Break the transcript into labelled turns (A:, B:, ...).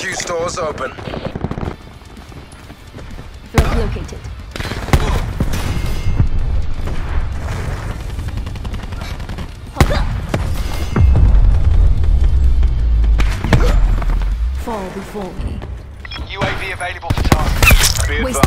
A: HQ stores open.
B: Threat located. Fall before me.
C: UAV available for task.
A: Be
B: Waste